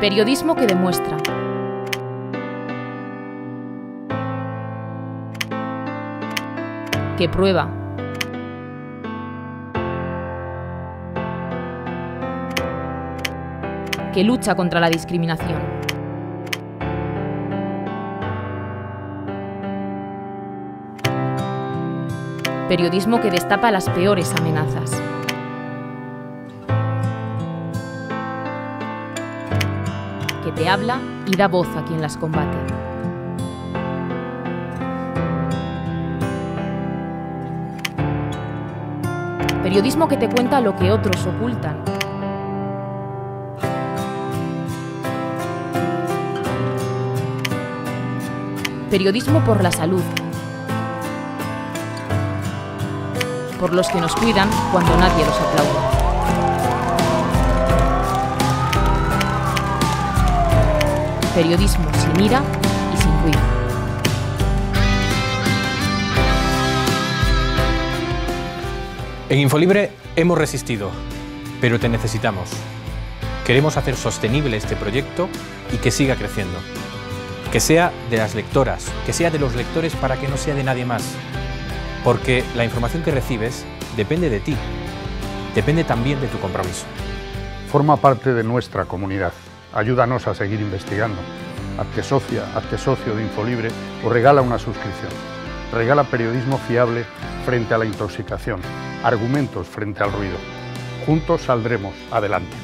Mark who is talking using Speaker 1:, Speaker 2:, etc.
Speaker 1: Periodismo que demuestra. Que prueba. Que lucha contra la discriminación. Periodismo que destapa las peores amenazas. Que te habla y da voz a quien las combate. Periodismo que te cuenta lo que otros ocultan. Periodismo por la salud. Por los que nos cuidan cuando nadie los aplaude. Periodismo sin ira y sin ruido.
Speaker 2: En Infolibre hemos resistido, pero te necesitamos. Queremos hacer sostenible este proyecto y que siga creciendo. Que sea de las lectoras, que sea de los lectores para que no sea de nadie más. Porque la información que recibes depende de ti, depende también de tu compromiso.
Speaker 3: Forma parte de nuestra comunidad. Ayúdanos a seguir investigando. Hazte socia, hazte socio de Infolibre o regala una suscripción. Regala periodismo fiable frente a la intoxicación, argumentos frente al ruido. Juntos saldremos adelante.